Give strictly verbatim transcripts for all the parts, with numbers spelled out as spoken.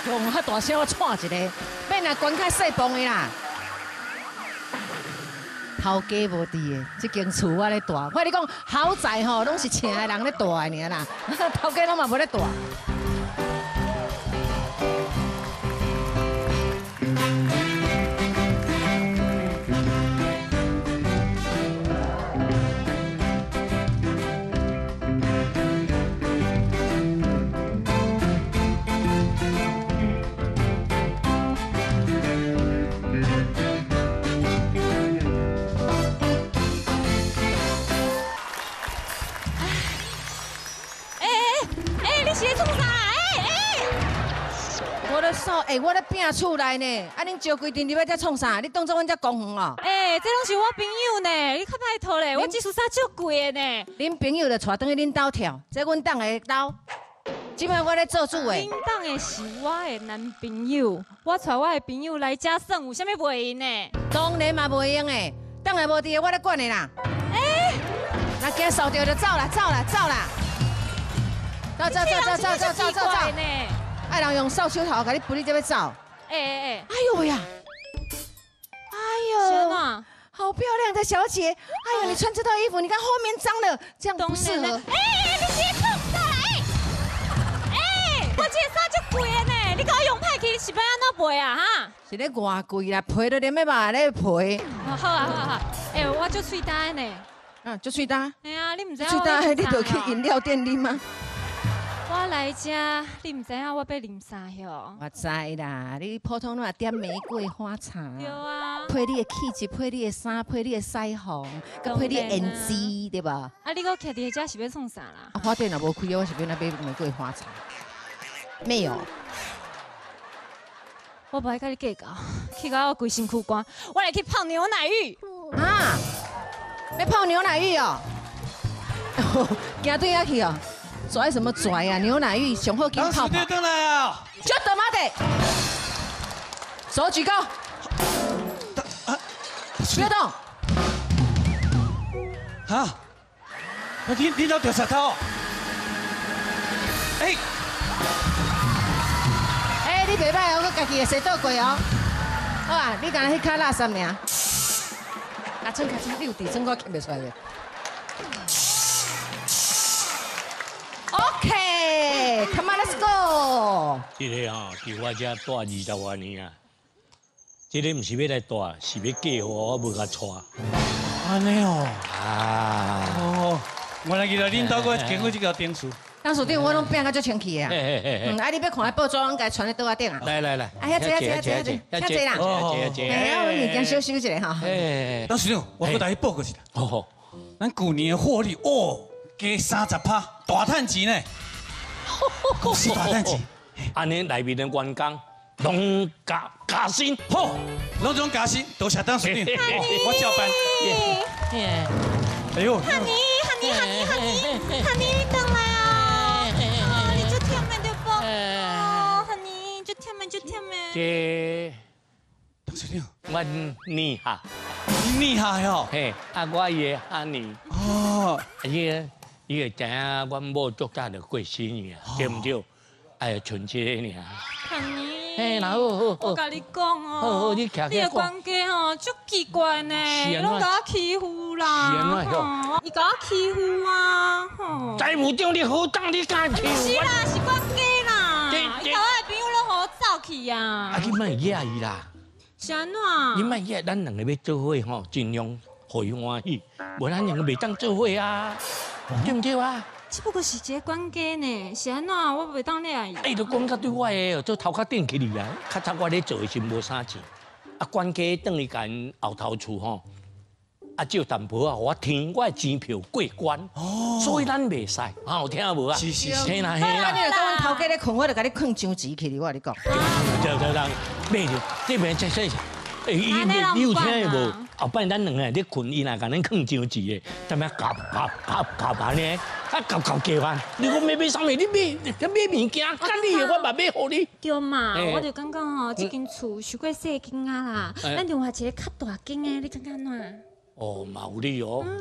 用遐大声我串一个，免来关较细房的啦。头家无伫的，这间厝我咧住。我跟你讲，豪宅吼，拢是请的人咧住的尔啦，头家拢嘛无咧住。 手哎，我咧拼厝内呢，啊，恁招规阵入来才创啥？你当作阮遮公园哦？ 哎，这拢是我朋友呢，你较拜托咧，我这束衫足贵的呢。 恁朋友就带转去恁兜跳，这阮当的兜。即摆我咧做主的。 恁当的是我的男朋友，我带我的朋友来遮耍，有啥物袂用呢？ 当然嘛袂用的，当然无伫的我咧管的啦。哎，那惊扫掉就走啦，走啦，走啦。走走走走走走走走。 爱人用扫帚头，甲你扶你这边走。 哎哎哎！ 哎呦喂呀！哎呦，好漂亮的小姐！哎呦，你穿这套衣服，你看后面脏了，这样不适合。哎哎，你先放下来！哎，我这衫足贵的呢，你甲我用歹去，是要安怎赔啊？哈？ 是咧偌贵啦，赔都连要嘛咧赔。 哦，好啊好啊好。哎，我足喙干呢。 嗯，足喙干。 哎呀，你唔知喙干，你就去饮料店啉吗？ 我来遮，你唔知影我要啉啥哟？ 我知啦，你普通拢点玫瑰花茶， 对啊， 配你的气质，配你的衫，配你的腮红，佮配你的胭脂，对吧？ 啊，你搁徛伫遮是要创啥啦？ 啊，花店也无开，我是要来买玫瑰花茶。没有， 我不爱跟你计较，去到我规身躯干，我来去泡牛奶浴。 啊，要泡牛奶浴哦？行对遐去哦。 拽什么拽啊！牛奶浴上好紧泡泡。 当时你回来啊！ 就他妈的，手举高，不要动。 啊！你你老掉石头？哎哎，你袂歹哦，我家己会洗倒过哦。好啊，你敢若迄卡垃圾尔？啊，剩卡剩，你有地剩我捡袂出来的。 OK， come on let's go。 这个啊，伫我遮住二十多年啊，这个唔是要来住，是要嫁我，我无甲娶。 安尼哦。 啊。 哦，原来原来恁兜个经过这条电视。 当属顶我拢变甲足清气的啊。嗯，啊，你要看报纸，我家传咧倒啊顶啊。 来来来。 哎呀，坐啊坐啊坐啊坐，遐坐啦。 哦，坐坐。 哎呀，我物件小收一下哈。 哎，当时我搁来报告一下。 哦。 咱旧年的获利哦，加三十趴，大赚钱呢。 公司大赚钱， 安尼内面的员工拢加加薪， 好，拢总加薪，多谢当司令，我照办。哎呦， 汉尼，汉尼，汉尼，汉尼，汉尼，你等来啊！哦，你就忝的对不？哦，汉尼，就忝的就忝的。 这当司令， 我你哈， 你害哦， 嘿，啊我也汉尼， 哦， 伊个。 伊会知影，阮某足早就过生日啊，对唔对？哎呀，春节尔。 汉尼， 嘿，然后我甲你讲哦， 好好，你徛你的管家吼，足奇怪呢，拢甲我欺负啦， 是安怎吼，伊甲我欺负啊，吼。 财务长你好当你敢欺负？ 是啦，是管家啦，伊甲我的朋友拢互我走去啊。 啊，你莫惹伊啦。 是安怎？ 你莫惹，咱两个要做伙吼，尽量互伊欢喜，无咱两个袂当做伙啊。 对唔对啊？ 只不过是一个管家呢，是安怎？我袂当掠伊。 哎，都讲甲对我的，做头壳顶起你啊！较早我咧做的是无啥钱，啊，管家等于甲因后头厝吼，啊，借淡薄啊，我填我的钱票过关，哦，所以咱袂使，啊，有听无啊？ 是是是， 嘿啦嘿啦。你若甲阮头家咧困，我就甲你困张钱去哩，我跟你讲。 对对对，买着这边在说。 哎，你你有听无？后摆咱两个咧困，伊若甲咱囥张钱的，踮遐夹夹夹夹板呢，啊夹夹加班。你讲买买啥物？你买你买物件，干你的我嘛买互你。 对嘛，我就感觉吼，这间厝伤过细间啊啦，咱另外一个较大间的，你感觉哪？ 哦，嘛有理哦。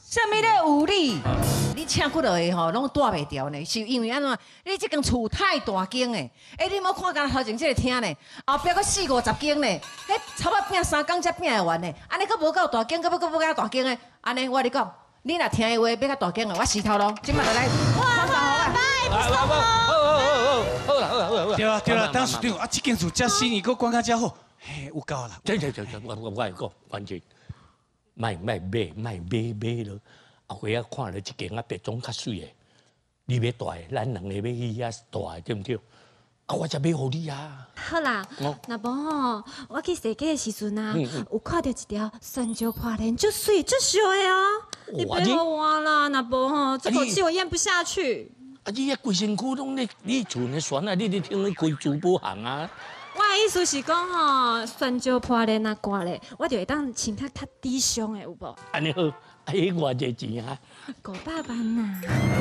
什么咧有理？你请几落个吼，拢带袂掉呢？是因为安怎？你这间厝太大间诶，哎，你莫看干头前这个厅呢，后壁搁四五十间呢，迄差不多拼三工才拼会完呢。安尼搁无够大间，搁要搁要较大间诶，安尼我你讲，你若听的话要较大间诶，我死头咯，今麦就来看看好啊！ 好好好好好好好好。 对啊对啊，当市长啊，这间厝遮新，伊搁管甲遮好，嘿，有够啦。 对对对对，我我我会讲，完全，卖卖买卖买买了，后尾啊看了一间啊别种较水的，你要大的，咱两个要去遐大的，对不对？啊，我才买互你啊。 好啦，那无吼，我去设计的时阵啊，有看到一条酸椒花莲，就水就水的啊。你别给我啦，那无吼，这口气我咽不下去。 啊，你遐规身躯拢咧，你厝的船啊，你咧听咧开珠宝行啊？ 我的意思是讲吼，酸椒花莲啊挂咧，我就会当穿较较低胸的，有无？ 安尼好，啊，迄偌济钱啊？ 五百万呐！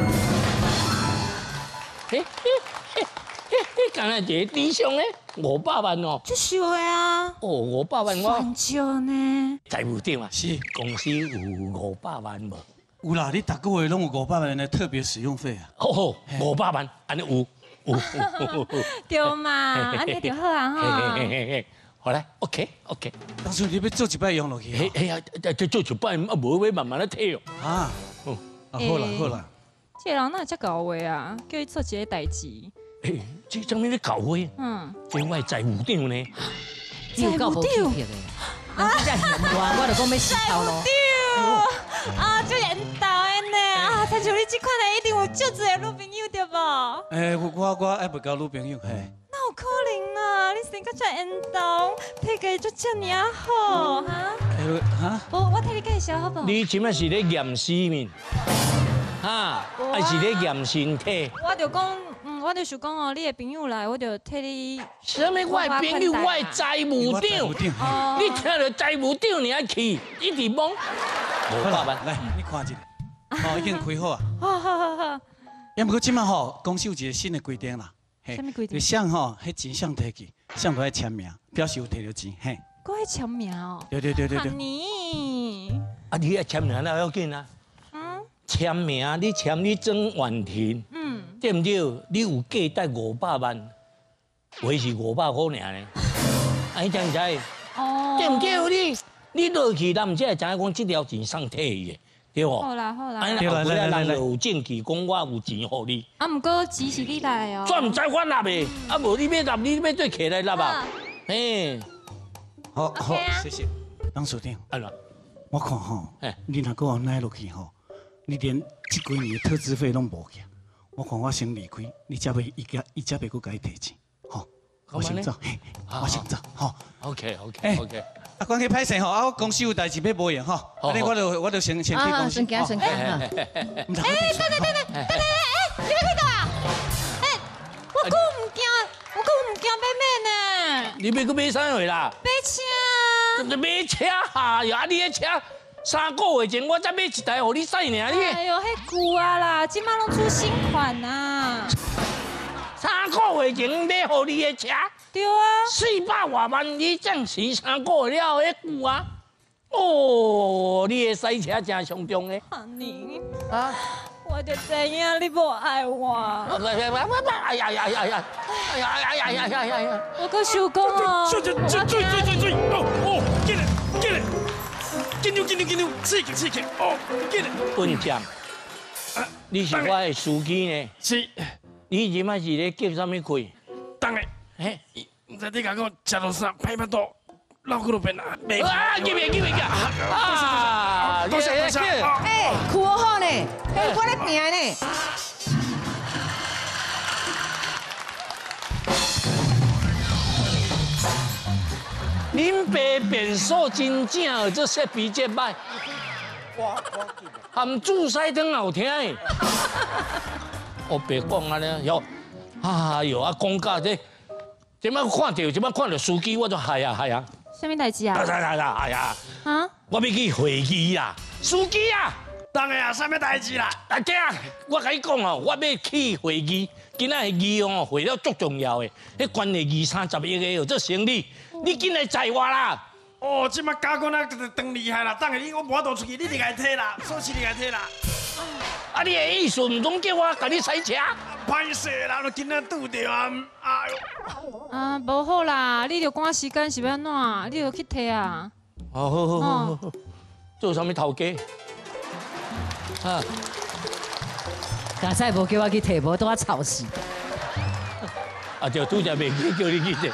嘿嘿嘿嘿嘿，敢若一个低胸咧，五百万哦。 这水的啊。 哦，五百万我。 酸椒呢？ 财务长啊， 是公司有五百万无？ 有啦，你逐个月拢有五百万的特别使用费啊。 好好，五百万，安尼有有有。 对嘛，安尼就好啊哈。 嘿嘿嘿嘿，好来 ，OK OK。 当初你要做一摆用落去。 嘿嘿呀，就做一摆，啊无要慢慢咧退哦。 啊，哦，啊好啦好啦。 这人哪会遮搞话啊？叫伊做一个代志。 诶，这怎么咧搞话？ 嗯， 这我财务长呢？ 你有够无气魄的，人家嫌我，我就讲要死头咯。 啊，就缘投的呢啊！亲像你这款的，一定有足侪女朋友对无？ 诶，我我我爱不交女朋友嘿。 哪有可能啊？你生个遮缘投，体格就遮尔啊好哈？ 诶哈？ 无，我替你介绍好不好？ 你即摆是咧验死命，哈，还是咧验身体？ 我就讲，嗯，我就想讲哦，你的朋友来，我就替你。 什么我的朋友，我的财务长，你听到财务长你还去，一直懵。五百万， 来，你看一下，哦，已经开好啊。 好好好好。 也不过即摆吼，公司有一个新的规定啦。 什么规定？ 像吼，迄钱像摕去，像都要签名，表示有摕到钱，嘿。 我爱签名哦。 对对对对对。 你。 啊，你爱签名哪要紧啊？嗯。签名，你签你曾婉婷，嗯，对不对？你有价值五百万，还是五百块尔呢？啊，你知唔知？哦。对不对？你你落去，咱唔才会知影讲这条钱送体的，对不？ 好啦好啦。 啊，后尾人有证据讲我有钱互你。 啊，唔过钱是你来哦。 专唔知我纳的，啊无你要纳，你要做起来纳吧？嘿。 好好，谢谢。董事长， 安怎？ 我看吼，你若搁往奈落去吼，你连这几年的特资费拢无去，我看我先离开，你才袂伊家伊才袂搁甲伊提钱，吼。我先走，嘿，我先走，吼。 OK OK OK。 啊，关系歹势吼，啊，我公司有代志要无闲吼，安尼我就我就先先去公司。 先行先行。哎， 等等等等等等，哎，你要去倒？哎，我讲唔惊，我讲唔惊买咩呢？ 你要去买啥货啦？ 买车。 买车哈呀！你的车三个月前我才买一台，互你使尔你。 哎呦，迄旧啊啦，即马拢出新款啊。 三个月前买互你的车。 对啊， 四百外万，你暂时三个月了，迄句啊，哦，你的赛车真上中诶。 阿宁啊，我就知影你无爱我。 哎呀呀呀呀！哎呀哎呀呀呀呀呀呀！ 我可想讲哦， 追追追追追追！哦哦，紧嘞紧嘞，紧张紧张紧张，刺激刺激！哦，紧嘞。 文强，你是我的司机呢？ 是。 你即摆是咧叫啥物开？ 当然。嘿，唔知你讲我吃到啥歹巴肚，脑壳都变啊！ 啊，记袂记袂记啊！ 多谢多谢。 哎，裤好呢，哎，我咧拼呢。 恁爸变数真正，这设备真歹，含注塞灯好听诶。我别讲安尼，哟，哎哟，啊讲到这。即摆看到，即摆看到司机，我就嗨呀嗨呀！ 什么代志啊？ 来来来来，哎呀！啊！我要去会议啊，司机啊！ 当然啊，什么代志啦？ 阿姐，我甲你讲哦，我要去会议，今仔的议哦，会了足重要的，迄关系二三十亿的哦，这生理，你紧来载我啦！ 哦，即马加工啊，当厉害啦！等下你我无法度出去，你就该摕啦，锁匙你该摕啦。 啊，你的意思唔通叫我甲你踩车？ 歹势啦，都今仔拄着啊！哎呦！ 啊，无好啦，你着赶时间是要安怎？你着去摕啊。 哦，好好好好，做啥物头家？啊， 刚才无叫我去摕，无拄我吵死。 啊，就拄则袂记叫你去摕。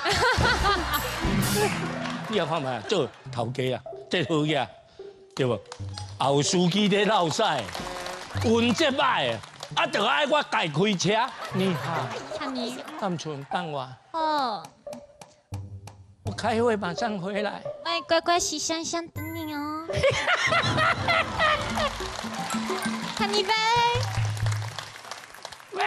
你也看嘛，做头家啊，这好嘢，对无？后司机在闹赛，运这歹，啊，就爱我家开车。你好， 看你。 单纯等我， 哦， 我开会马上回来。 哎，乖乖洗香香等你哦。看你呗。 喂。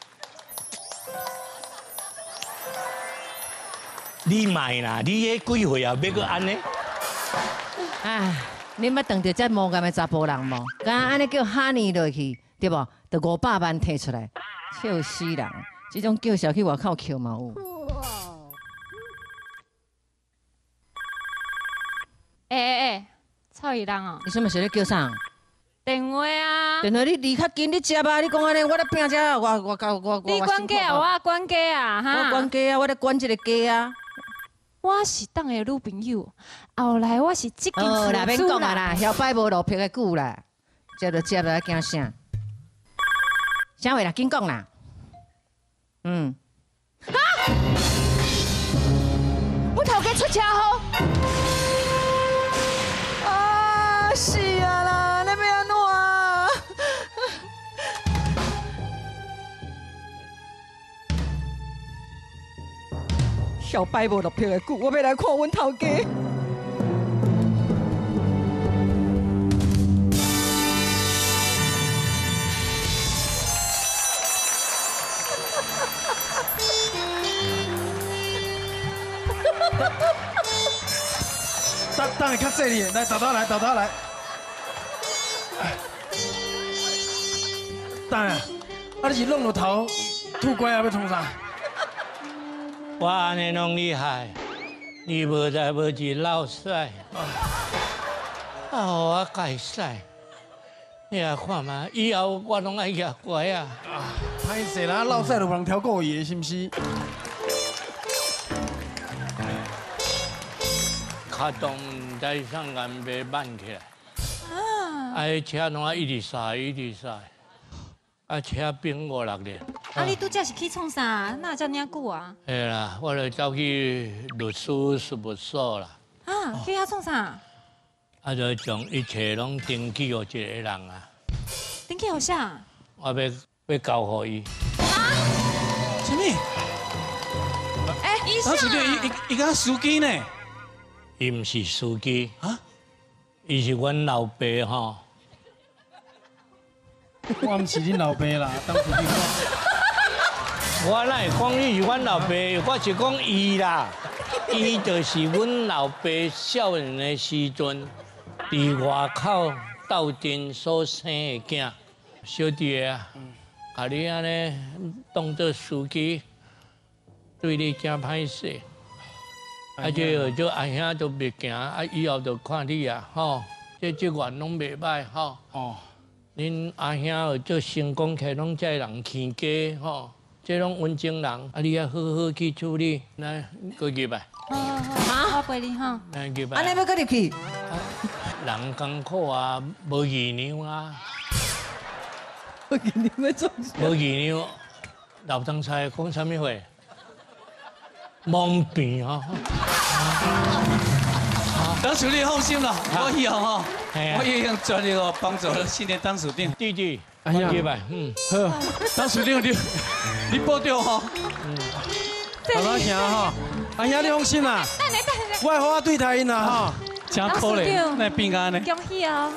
你卖啦！你迄几岁啊？要搁安尼？ 唉，你捌当着遮无干的查甫人无？刚安尼叫哈尼落去，对无？得五百万摕出来，笑死人！这种叫嚣去外口扣嘛有。 哎哎哎，臭伊人哦！ 你什么时候叫啥？ 电话啊！ 电话你离较近，你接吧。你讲安尼，我咧拼遮，我我我我我。 你管家啊，我管家啊，哈！ 我管家啊，我咧管这个家啊。 我是当的女朋友，后来我是这间哦， 厝啦，免讲啊啦，摇摆无落魄的久啦，接就接啦，惊啥？啥话啦？紧讲啦。嗯。啊！我头家出车祸。啊！是啊啦，你要安怎啊？小摆无落魄的久，我要来看阮头家。 等等下较细哩，来豆豆来，豆豆来。等下，啊你是弄落头吐乖啊，要创啥？ 我安尼拢厉害，你无在无去闹赛，啊，我改赛，你来看嘛，以后我拢爱夹乖啊。 歹势啦，闹赛就无人挑过伊的，是毋是？ 卡动唔知上岸袂慢起来，啊，啊，车拢啊一直驶一直驶，啊，车冰五六年。 啊，你拄则是去创啥？哪有遮尔久啊？ 嘿啦，我就走去律师事务所啦。 啊，去遐创啥？ 啊，就将一切拢登记互一个人啊。 登记互啥？ 我要要交互伊。 什么？ 哎，医当时生对伊伊伊个司机呢？ 伊毋是司机啊， 伊是阮老爸吼。 我毋是恁老爸啦，当时你看。 我哪会讲你是阮老爸？我是讲伊啦，伊就是阮老爸少年的时阵，伫外口斗阵所生的囝，小弟啊，啊你安尼当做司机，对你真歹势。啊，这这阿兄都袂行，啊以后就看你啊，吼，这这员拢袂歹，吼。哦。恁阿兄做成功起，拢这人起家，吼。这种温情人，啊，你要好好去处理。来，过入来。 好好好，我陪你哈。 来入来。 安尼要搁入去？ 人艰苦啊，无义娘啊。 我给你们做。 无义娘，老张菜讲啥物话？蒙病啊！ 当属你放心啦，我以后吼，我一样全力哦帮助新年当属长。 弟弟，哎呀，入来，嗯， 好，当属长你你保重吼。嗯。慢慢行吼，阿兄你放心啦。 等下等下。 我会好好对待因啦吼。 真可怜，那变安尼。 恭喜哦！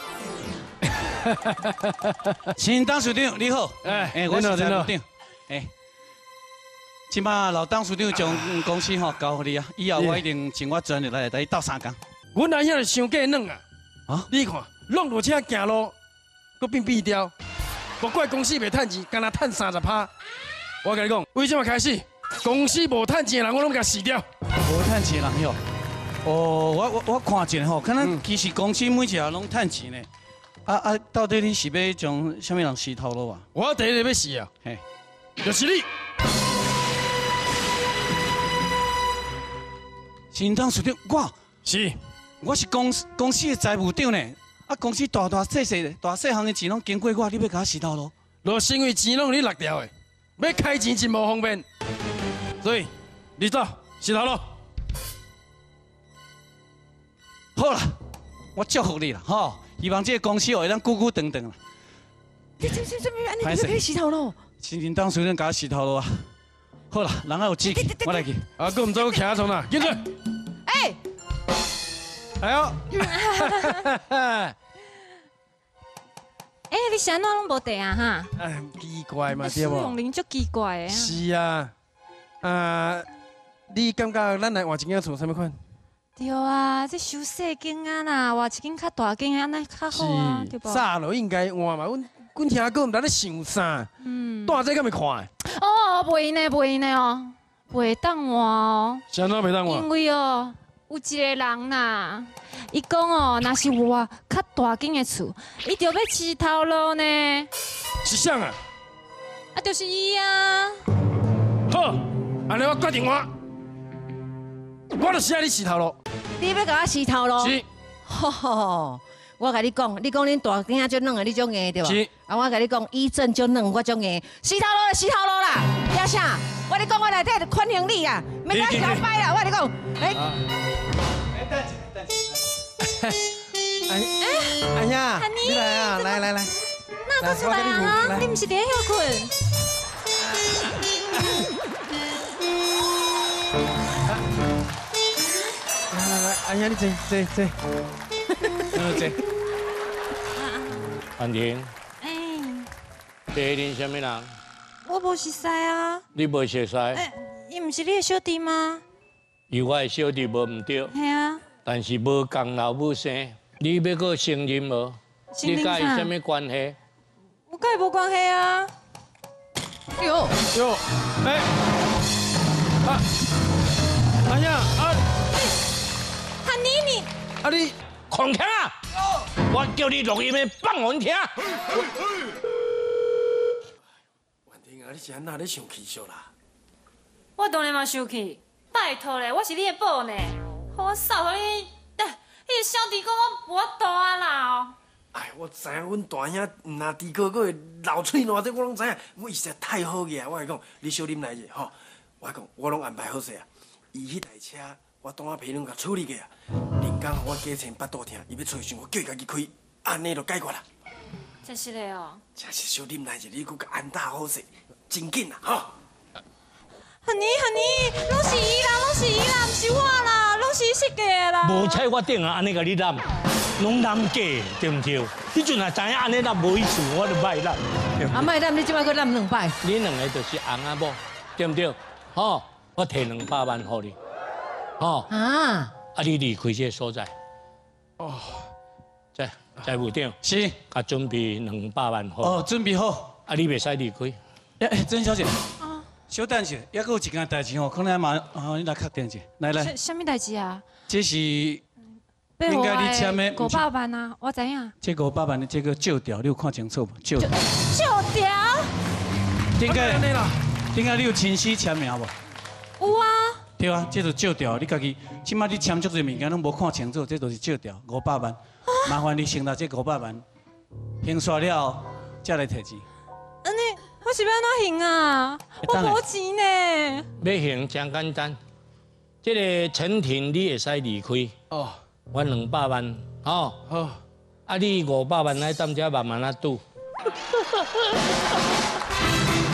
新当属长你好，哎哎，我是陈处长，哎。即马老董事长将公司吼交给你啊，以后我一定尽我全力来带你斗三工。 阮阿兄是伤过软啊！ 啊， 你看，弄落车行路，搁变变调，莫怪公司袂趁钱，干那趁三十趴。我跟你讲，为什么开始公司无趁钱的人，我拢甲死掉。 无趁钱人哟， 哦，我我我看一下吼，可能其实公司每一下拢趁钱呢。啊啊，到底你是要将什么人洗头路啊？ 我第一个要洗啊， 嘿， 就是你。 新当处长，我是， 我是公司公司的财务长呢。啊，公司大大细细的、大细项的钱拢经过我，你要甲我洗头路？ 若是因为钱拢你落掉的，要开钱真无方便，所以你走洗头路。 好啦，我祝福你啦，吼！希望这个公司会当久久长长啦。 你这这这边安尼就可以洗头咯？ 新人当处长甲我洗头路啊！好啦，人还有志气，我来去。 啊，佮唔知我徛在哪，进去。 哎， 哎呦！ 哎，你啥拢无地啊哈？ 哎，奇怪嘛，对苏无？ 永林足奇怪的啊。 是啊，啊，你感觉咱来换一间厝什么款？ 对啊，这收细间啊啦，换一间较大间的安尼较好啊，对不？ 早就应该换嘛，阮阮听讲毋知咧想啥，嗯，大这敢会看的？ 哦，袂呢，袂呢哦，袂当换哦。 啥哪袂当因换？ 为哦，有一个人呐，伊讲哦，若是换较大间的厝，伊就要洗头路呢。 是啥啊？ 啊，就是伊啊。 好，安尼我决定换，我就写你洗头路。 你要甲我洗头咯？ 是。 吼吼，我甲你讲，你讲恁大囝就软的，你种硬对吧？ 是。 啊，我甲你讲，医正就软，我种硬。洗头路就洗头路啦，要啥？我跟你讲，我内底就款行李啊，免甲摇摆啦。我跟你讲，哎。 哎，等一下，等一下。 哎，哎呀，你来啊，来来来。 那个出来啊？你唔是伫遐休困？ 来来来，哎呀，你坐坐坐， 嗯，坐。 安婷， 哎， 第一任什么人？ 我无熟悉啊。 你无熟悉？ 哎，伊唔是你的小弟吗？ 伊我的小弟无唔对， 系啊。 但是无共老母生，你要个承认无？你甲伊什么关系？ 我跟伊无关系啊。 哟哟，哎，啊，哎呀，啊， 汉妮你， 啊你， 狂听啊！我叫你录音的放我听。 婉婷啊，你是安那咧生气笑啦？ 我当然嘛生气，拜托咧，我是你的宝呢，我扫互你，哎，迄个小弟讲我无法度啊啦。 哎，我知影，阮大兄毋若猪哥哥会流喙烂，这我拢知影。我伊实在太好个啊！我来讲，你小啉来者吼，我讲我拢安排好势啊。伊迄台车，我当我皮拢甲处理个啊。连工我加穿八度听，伊要出去时，我叫伊家己开，安尼就解决啦。 真是的哦。 真是小啉来者，你佫甲安踏好势，真紧啦吼。 汉妮汉妮，拢是伊啦，拢是伊啦，毋是我啦，拢是伊设计的啦。 无踩我顶啊，安尼甲你揽，拢揽假，对唔对？你阵也知影安尼揽无意思，我就歹揽。 啊，卖揽你即摆搁揽两摆。 你两个就是翁仔某，对唔对？吼，我摕两百万互你，吼， 啊， 啊你离开这个所在。哦，在财务长是。 甲准备两百万好。 哦，准备好。 啊，你袂使离开。 哎哎，曾小姐。小等下，还佫有一件代志吼，可能嘛，啊，你来确定一下，来来。 什么代志啊？ 这是应该你签的五百万啊，我知影。 这五百万的这个借条，你有看清楚无？借条。 借条？ 顶个，顶个你有亲师签名无？ 有啊。 对啊，这就借条，你家己，即摆你签足侪物件拢无看清楚，这就是借条，五百万。麻烦你先拿这五百万，行煞了后，再来摕钱。 安尼。我是要安怎行啊？我无钱呢。 要行真简单，这个陈婷你会使离开。哦。我两百万，吼。好。啊，你五百万来当遮慢慢啊赌。